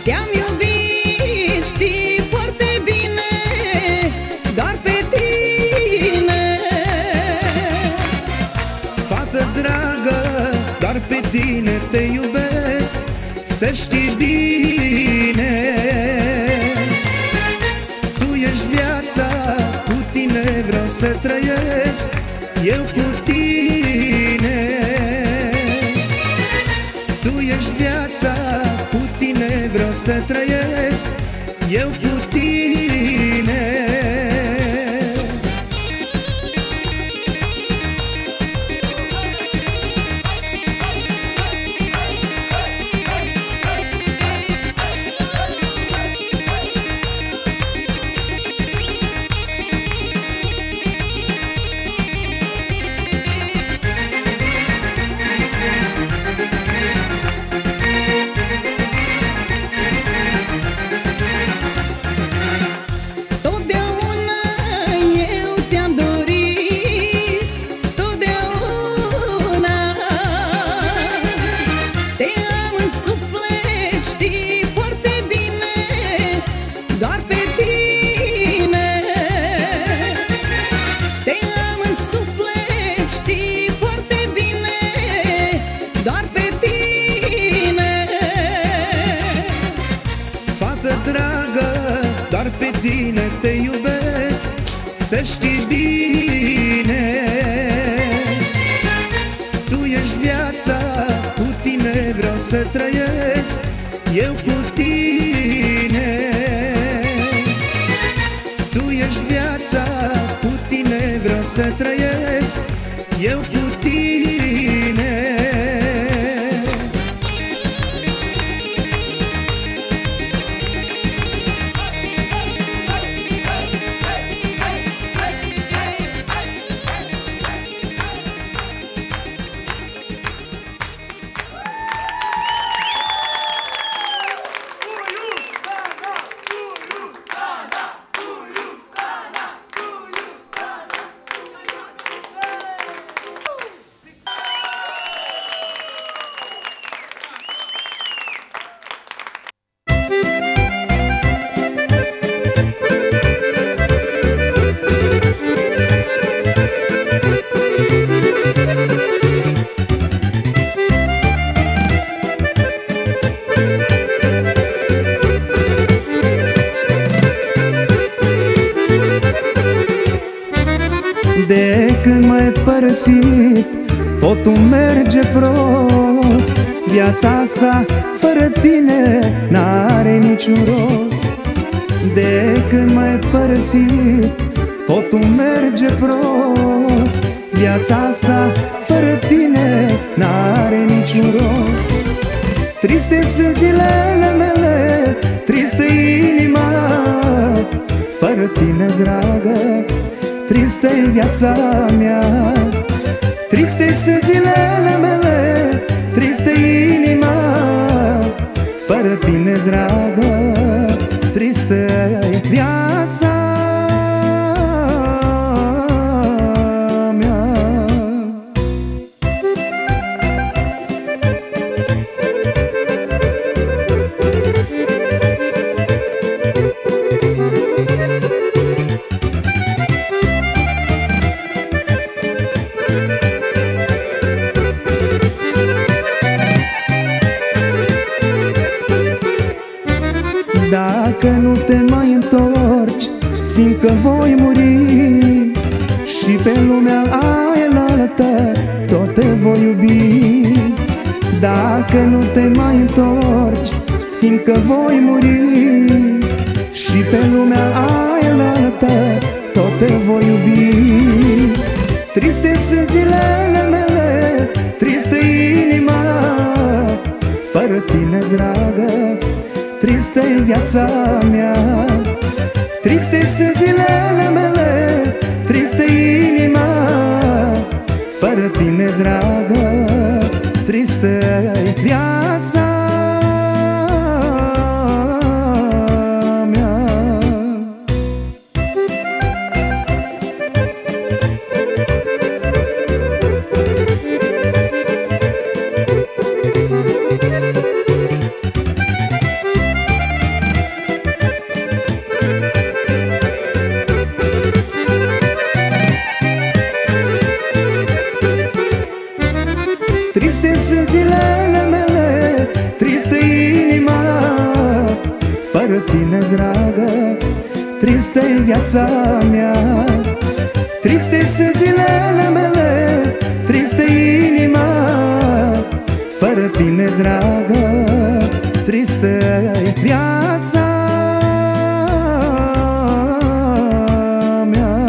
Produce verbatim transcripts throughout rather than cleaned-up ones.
Te-am iubit, știi foarte bine, doar pe tine. Fată dragă, doar pe tine te iubesc, să știi bine. Tu ești viața, cu tine vreau să trăiesc, eu cu tine. Tu ești viața, cu tine vreau să trăiesc, eu cu tine. Doar pe tine te iubesc, să știi bine. Tu ești viața, cu tine vreau să trăiesc, eu cu tine. Tu ești viața, cu tine vreau să trăiesc, eu cu tine. De când m-ai părăsit, totul merge prost. Viața asta fără tine n-are niciun rost. De când m-ai părăsit, totul merge prost. Viața asta fără tine n-are niciun rost. Triste sunt zilele mele, tristă inima, fără tine, dragă, tristă-i viața mea. Triste sunt zilele mele, tristă inima, fără tine, dragă, tristă-i viața mea. Dacă nu te mai întorci, simt că voi muri, și pe lumea aia înaltă tot te voi iubi. Dacă nu te mai întorci, simt că voi muri, și pe lumea aia înaltă tot te voi iubi. Triste sunt zilele mele, tristă inima, fără tine, dragă, tristă-i viața mea. Triste sunt zilele mele, tristă inima, fără tine, dragă, tristă-i viața mea. fără tine, dragă. Tristă-i viața mea, triste sunt zilele mele, tristă-i inima. Fără tine, dragă, tristă-i viața mea.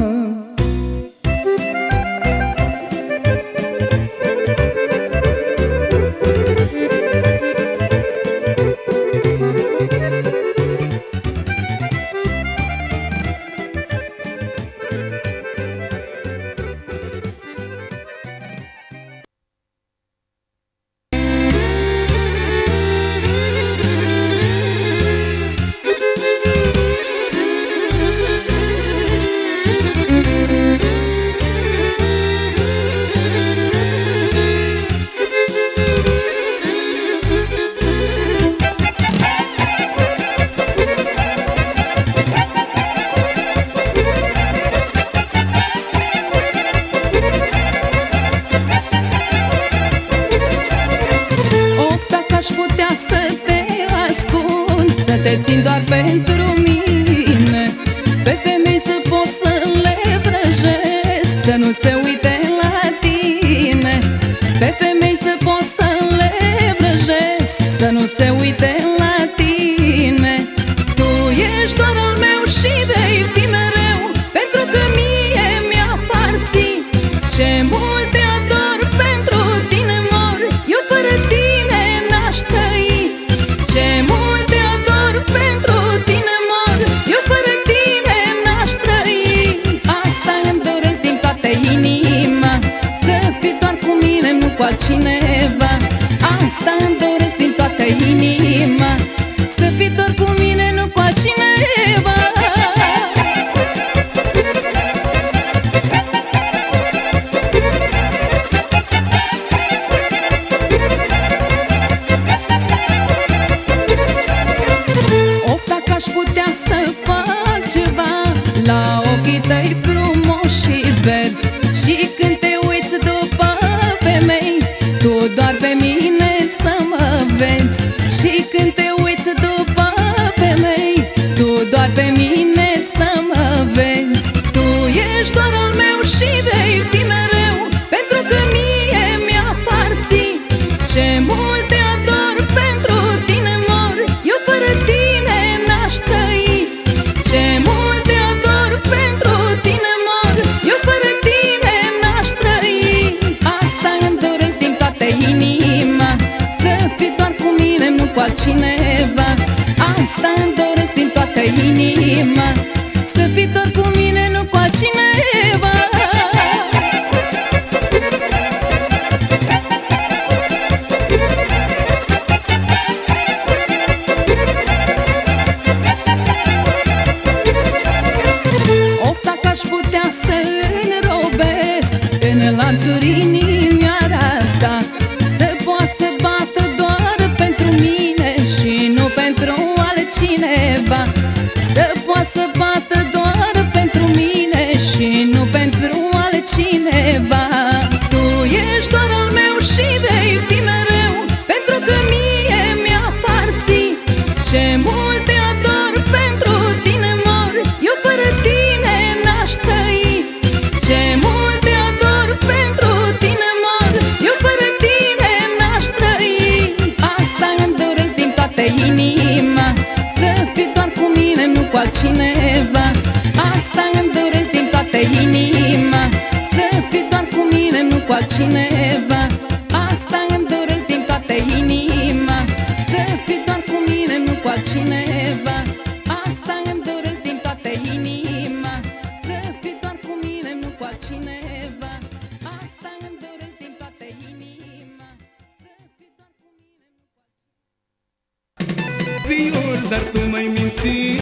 Te țin doar pentru mine, pe femei să pot să le vrăjesc, să nu se uite la tine. Pe femei să pot să le vrăjesc, să nu se uite la tine. Tu ești doar al meu și vei fi mereu, pentru că mie mi-aparții. Ce mult te ador, pentru tine mor, eu fără tine n-aș trăi. Ce mult te ador, pentru tine mor, eu fără tine n-aș trăi. Asta îmi doresc din toată inima, să fii doar cu mine, nu cu altcineva. Asta îmi doresc din toată inima, să fii doar cu mine, nu cu altcineva. Aș putea să fac ceva la ochii tăi frumoși și verzi, și când te uiți după femei, tu doar pe mine să mă vezi. Și când te uiți după femei, tu doar pe mine să mă vezi. Tu ești doar al meu și vei fi mereu, pentru că mie mi-aparții. Ce mult te ador, pentru tine mor, eu fără tine n-aș trăi. Ce mult te ador, pentru tine mor, eu fără tine n-aș trăi. Asta îmi doresc din toată inima, să fii doar cu mine, nu cu altcineva. Asta îmi doresc din toată inima, să fii doar cu mine, nu cu altcineva. Aș putea să înrobesc în lanțuri inimioara ta, să poată să bată doar pentru mine și nu pentru altcineva. Să poată să bată doar pentru mine și nu pentru altcineva. Tu ești doar al meu și vei fi mereu, pentru că mie mi-aparții. Ce mult te ador, pentru tine mor, eu fără tine n-aș trăi. Ce mult te ador, pentru tine mor, eu fără tine n-aș trăi. Asta îmi doresc din toată inima, să fii doar cu mine, nu cu altcineva. Asta îmi doresc din toată inima, să fii doar cu mine, nu cu altcineva. Asta îmi doresc din toată inima, să fii doar cu mine, nu cu altcineva. Asta îmi doresc din toată inima, să fii doar cu mine, nu cu altcineva. Asta îmi doresc din toată inima, să fii doar cu mine, nu cu altcineva. Vior, dar tu m-ai mințit.